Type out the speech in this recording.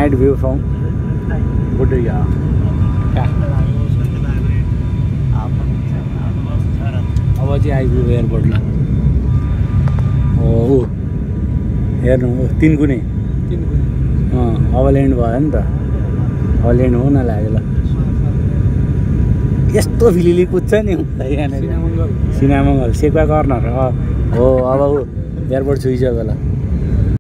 night view from बुटुया अब चाहिँ आइपुग्यो एयरपोर्टमा हो हेर्नु तिनकुने अब ल्यान्ड भयो नि त अब ल्यान्ड हुन लाग्यो ल यस्तो फिलिली कुद्छ नि यहाँनिर सिनामङ्गल सेक्वा कर्नर हो अब एयरपोर्ट छुइसक्यो ल